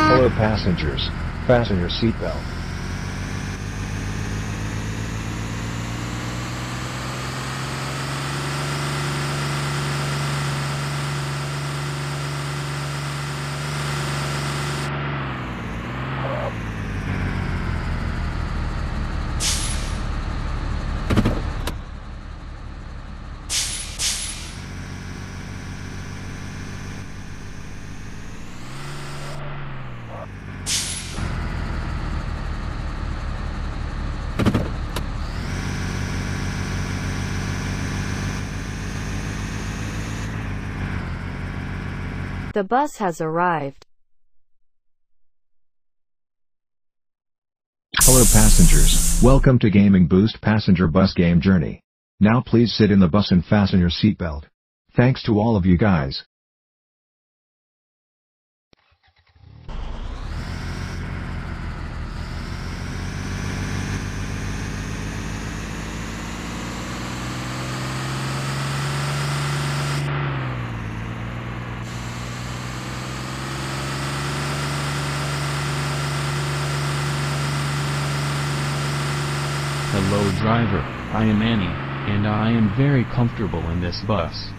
Hello passengers, fasten your seatbelt. The bus has arrived. Hello passengers, welcome to Gaming Boost Passenger Bus Game Journey. Now please sit in the bus and fasten your seatbelt. Thanks to all of you guys. Hello driver, I am Annie, and I am very comfortable in this bus.